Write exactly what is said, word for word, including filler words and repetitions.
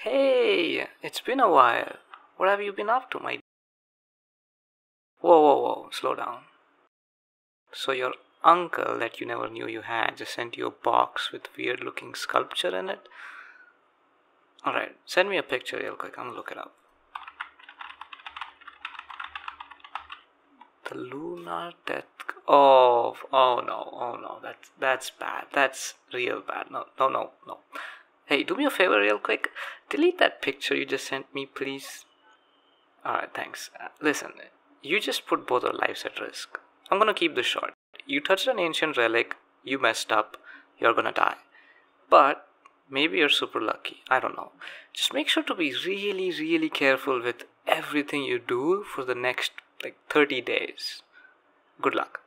Hey, it's been a while. What have you been up to, my? Whoa, whoa, whoa, slow down. So, your uncle that you never knew you had just sent you a box with weird looking sculpture in it? Alright, send me a picture real quick. I'm gonna look it up. The lunar death. Oh, oh no, oh no, that's that's bad. That's real bad. No, no, no, no. Hey, do me a favor, real quick. Delete that picture you just sent me, please. Alright, thanks. Uh, listen, you just put both our lives at risk. I'm gonna keep this short. You touched an ancient relic, you messed up, you're gonna die. But maybe you're super lucky. I don't know. Just make sure to be really, really careful with everything you do for the next like thirty days. Good luck.